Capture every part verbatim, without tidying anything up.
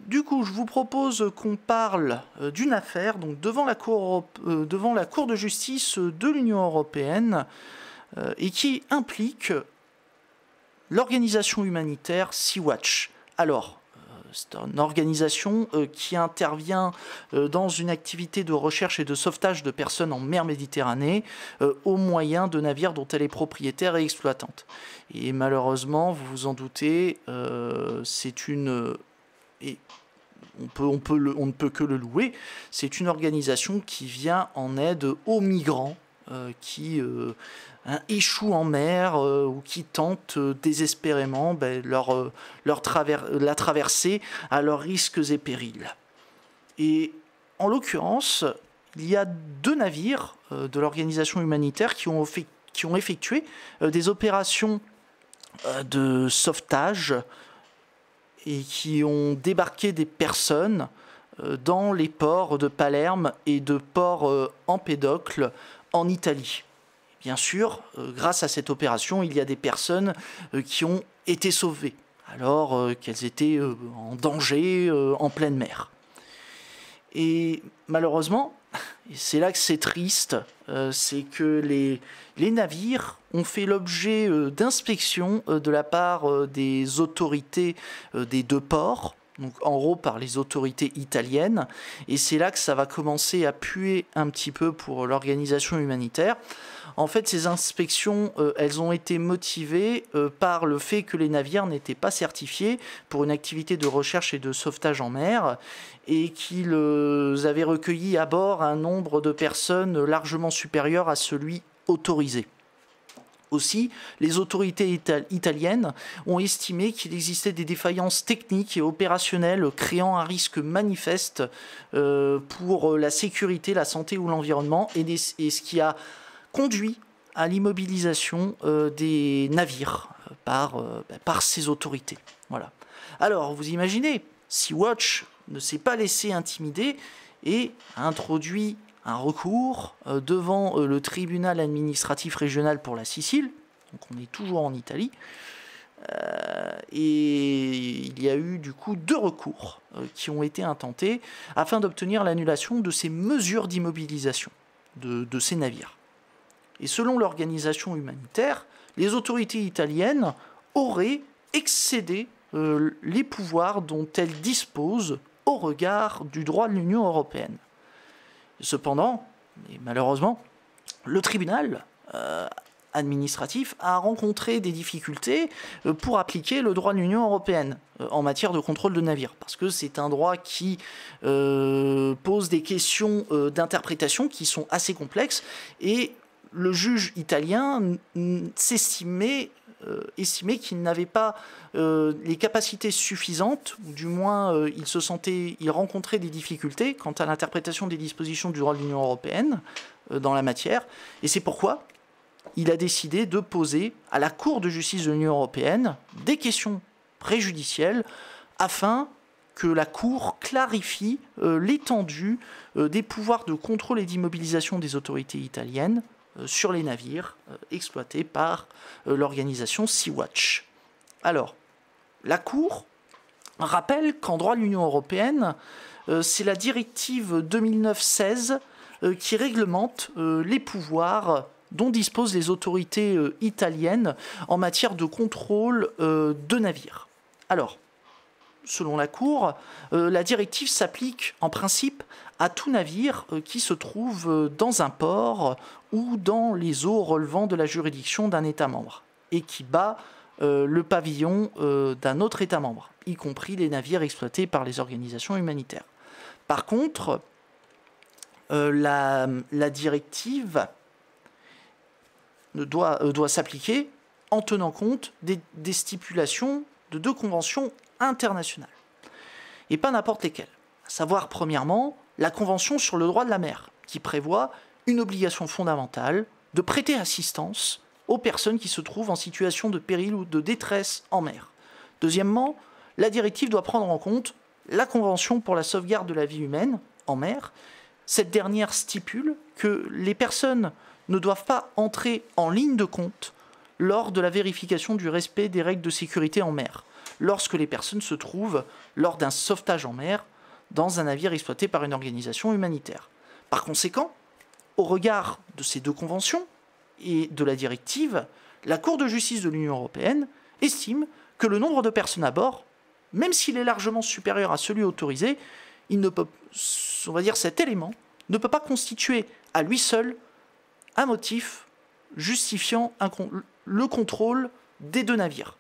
du coup, je vous propose qu'on parle euh, d'une affaire donc, devant, la cour, Europe- euh, devant la Cour de justice de l'Union européenne euh, et qui implique l'organisation humanitaire Sea-Watch. Alors, c'est une organisation euh, qui intervient euh, dans une activité de recherche et de sauvetage de personnes en mer Méditerranée euh, au moyen de navires dont elle est propriétaire et exploitante. Et malheureusement, vous vous en doutez, euh, c'est une... Et on, peut, on, peut le, on ne peut que le louer, c'est une organisation qui vient en aide aux migrants euh, qui... Euh, Hein, échouent en mer euh, ou qui tentent euh, désespérément ben, leur, euh, leur travers, la traversée à leurs risques et périls. Et en l'occurrence, il y a deux navires euh, de l'organisation humanitaire qui ont, fait, qui ont effectué euh, des opérations euh, de sauvetage et qui ont débarqué des personnes euh, dans les ports de Palerme et de Port euh, Empédocle en Italie. Bien sûr, euh, grâce à cette opération, il y a des personnes euh, qui ont été sauvées, alors euh, qu'elles étaient euh, en danger euh, en pleine mer. Et malheureusement, et c'est là que c'est triste, euh, c'est que les, les navires ont fait l'objet euh, d'inspections euh, de la part euh, des autorités euh, des deux ports, donc en gros par les autorités italiennes, et c'est là que ça va commencer à puer un petit peu pour l'organisation humanitaire. En fait, ces inspections, euh, elles ont été motivées euh, par le fait que les navires n'étaient pas certifiés pour une activité de recherche et de sauvetage en mer et qu'ils euh, avaient recueilli à bord un nombre de personnes largement supérieur à celui autorisé. Aussi, les autorités ital- italiennes ont estimé qu'il existait des défaillances techniques et opérationnelles créant un risque manifeste euh, pour la sécurité, la santé ou l'environnement, et, des, et ce qui a conduit à l'immobilisation euh, des navires euh, par, euh, par ces autorités. Voilà. Alors, vous imaginez, Sea-Watch ne s'est pas laissé intimider et a introduit un recours euh, devant euh, le tribunal administratif régional pour la Sicile, donc on est toujours en Italie, euh, et il y a eu du coup deux recours euh, qui ont été intentés afin d'obtenir l'annulation de ces mesures d'immobilisation de, de ces navires. Et selon l'organisation humanitaire, les autorités italiennes auraient excédé euh, les pouvoirs dont elles disposent au regard du droit de l'Union européenne. Cependant, et malheureusement, le tribunal euh, administratif a rencontré des difficultés euh, pour appliquer le droit de l'Union européenne euh, en matière de contrôle de navires, parce que c'est un droit qui euh, pose des questions euh, d'interprétation qui sont assez complexes, et le juge italien s'estimait euh, estimait qu'il n'avait pas euh, les capacités suffisantes, ou du moins euh, il se sentait, il rencontrait des difficultés quant à l'interprétation des dispositions du droit de l'Union européenne euh, dans la matière, et c'est pourquoi il a décidé de poser à la Cour de justice de l'Union européenne des questions préjudicielles afin que la Cour clarifie euh, l'étendue euh, des pouvoirs de contrôle et d'immobilisation des autorités italiennes sur les navires euh, exploités par euh, l'organisation Sea-Watch. Alors, la Cour rappelle qu'en droit de l'Union européenne, euh, c'est la directive deux mille neuf seize euh, qui réglemente euh, les pouvoirs dont disposent les autorités euh, italiennes en matière de contrôle euh, de navires. Alors, selon la Cour, euh, la directive s'applique en principe à tout navire euh, qui se trouve euh, dans un port ou dans les eaux relevant de la juridiction d'un État membre et qui bat euh, le pavillon euh, d'un autre État membre, y compris les navires exploités par les organisations humanitaires. Par contre, euh, la, la directive doit, euh, doit s'appliquer en tenant compte des, des stipulations de deux conventions internationales, et pas n'importe lesquelles. À savoir, premièrement, la Convention sur le droit de la mer, qui prévoit une obligation fondamentale de prêter assistance aux personnes qui se trouvent en situation de péril ou de détresse en mer. Deuxièmement, la directive doit prendre en compte la Convention pour la sauvegarde de la vie humaine en mer. Cette dernière stipule que les personnes ne doivent pas entrer en ligne de compte lors de la vérification du respect des règles de sécurité en mer. lorsque les personnes se trouvent lors d'un sauvetage en mer dans un navire exploité par une organisation humanitaire. Par conséquent, au regard de ces deux conventions et de la directive, la Cour de justice de l'Union européenne estime que le nombre de personnes à bord, même s'il est largement supérieur à celui autorisé, il ne peut, on va dire, cet élément ne peut pas constituer à lui seul un motif justifiant un, le contrôle des deux navires.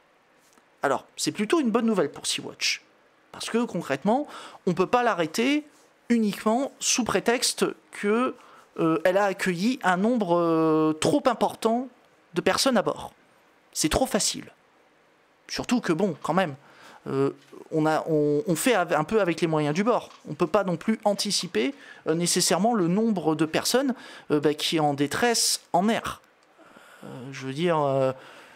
Alors, c'est plutôt une bonne nouvelle pour Sea-Watch, parce que concrètement, on ne peut pas l'arrêter uniquement sous prétexte qu'elle euh, a accueilli un nombre euh, trop important de personnes à bord. C'est trop facile. Surtout que, bon, quand même, euh, on, a, on, on fait un peu avec les moyens du bord. On ne peut pas non plus anticiper euh, nécessairement le nombre de personnes euh, bah, qui est en détresse en mer. Euh, je veux dire, euh,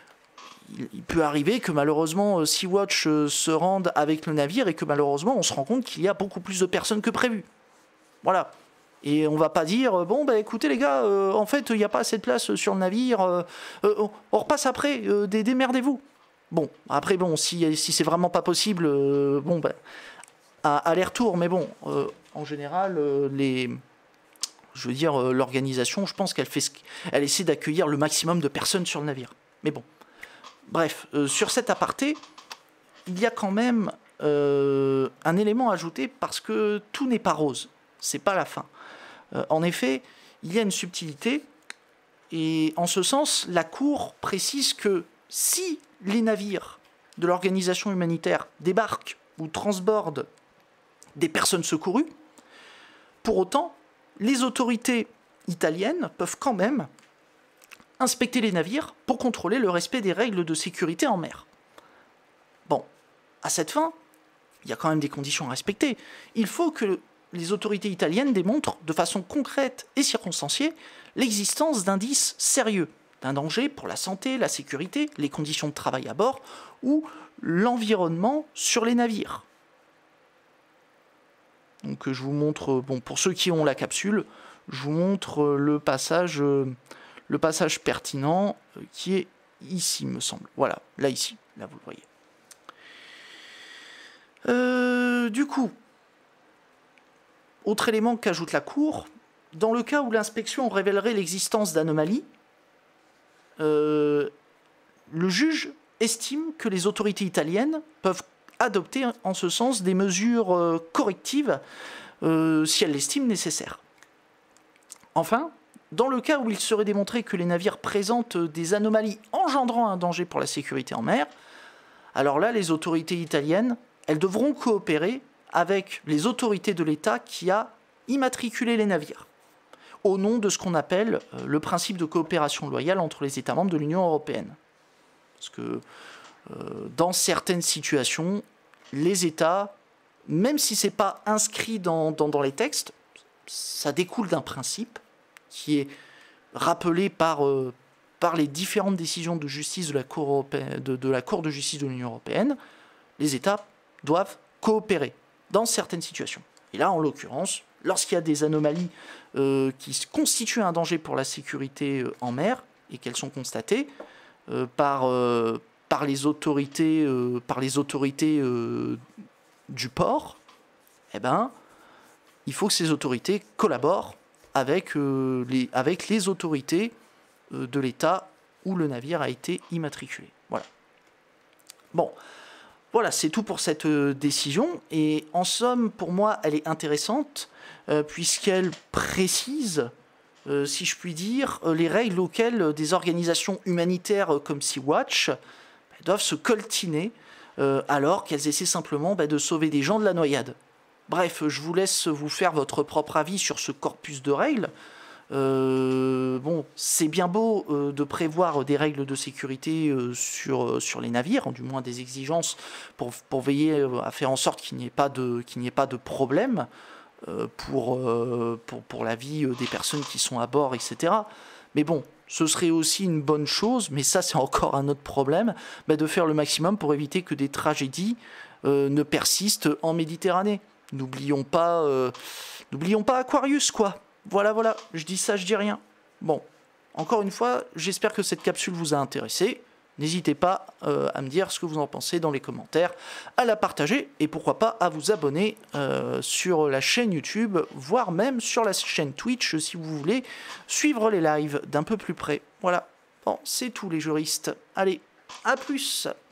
il, il peut arriver que malheureusement Sea-Watch euh, se rende avec le navire et que malheureusement on se rend compte qu'il y a beaucoup plus de personnes que prévu. Voilà. Et on va pas dire, bon, bah écoutez les gars, euh, en fait, il n'y a pas assez de place sur le navire, euh, euh, on, on repasse après, euh, démerdez-vous. Bon, après, bon, si, si c'est vraiment pas possible, euh, bon, bah, à aller-retour, mais bon, euh, en général, euh, les, je veux dire, euh, l'organisation, je pense qu'elle fait ce, elle essaie d'accueillir le maximum de personnes sur le navire. Mais bon, bref, euh, sur cet aparté, il y a quand même euh, un élément à ajouter parce que tout n'est pas rose, c'est pas la fin. Euh, en effet, il y a une subtilité, et en ce sens, la Cour précise que si les navires de l'organisation humanitaire débarquent ou transbordent des personnes secourues, pour autant, les autorités italiennes peuvent quand même inspecter les navires pour contrôler le respect des règles de sécurité en mer. Bon, à cette fin, il y a quand même des conditions à respecter. Il faut que les autorités italiennes démontrent de façon concrète et circonstanciée l'existence d'indices sérieux, d'un danger pour la santé, la sécurité, les conditions de travail à bord ou l'environnement sur les navires. Donc je vous montre, bon, pour ceux qui ont la capsule, je vous montre le passage, le passage pertinent qui est ici, me semble. Voilà, là ici, là vous le voyez. Euh, du coup, autre élément qu'ajoute la Cour, dans le cas où l'inspection révélerait l'existence d'anomalies, euh, le juge estime que les autorités italiennes peuvent adopter en ce sens des mesures euh, correctives euh, si elles l'estiment nécessaire. Enfin, dans le cas où il serait démontré que les navires présentent des anomalies engendrant un danger pour la sécurité en mer, alors là, les autorités italiennes, elles devront coopérer avec les autorités de l'État qui a immatriculé les navires, au nom de ce qu'on appelle le principe de coopération loyale entre les États membres de l'Union européenne. Parce que euh, dans certaines situations, les États, même si ce n'est pas inscrit dans, dans, dans les textes, ça découle d'un principe qui est rappelé par, euh, par les différentes décisions de justice de la Cour européenne, de, de la Cour de justice de l'Union européenne. Les États doivent coopérer dans certaines situations. Et là, en l'occurrence, lorsqu'il y a des anomalies euh, qui constituent un danger pour la sécurité euh, en mer et qu'elles sont constatées euh, par, euh, par les autorités, euh, par les autorités euh, du port, eh ben, il faut que ces autorités collaborent avec, euh, les, avec les autorités euh, de l'État où le navire a été immatriculé. Voilà. Bon. Voilà, c'est tout pour cette euh, décision. Et en somme, pour moi, elle est intéressante euh, puisqu'elle précise, euh, si je puis dire, euh, les règles auxquelles des organisations humanitaires euh, comme Sea-Watch bah, doivent se coltiner euh, alors qu'elles essaient simplement bah, de sauver des gens de la noyade. Bref, je vous laisse vous faire votre propre avis sur ce corpus de règles. Euh, bon, c'est bien beau euh, de prévoir des règles de sécurité euh, sur, euh, sur les navires, du moins des exigences pour, pour veiller à faire en sorte qu'il n'y ait pas de, qu'il n'y ait pas de problème euh, pour, euh, pour, pour la vie des personnes qui sont à bord, et cetera. Mais bon, ce serait aussi une bonne chose, mais ça c'est encore un autre problème, bah, de faire le maximum pour éviter que des tragédies euh, ne persistent en Méditerranée. N'oublions pas, euh, n'oublions pas Aquarius, quoi. Voilà, voilà, je dis ça, je dis rien. Bon, encore une fois, j'espère que cette capsule vous a intéressé. N'hésitez pas euh, à me dire ce que vous en pensez dans les commentaires, à la partager et pourquoi pas à vous abonner euh, sur la chaîne YouTube, voire même sur la chaîne Twitch si vous voulez suivre les lives d'un peu plus près. Voilà, bon, c'est tout les juristes. Allez, à plus!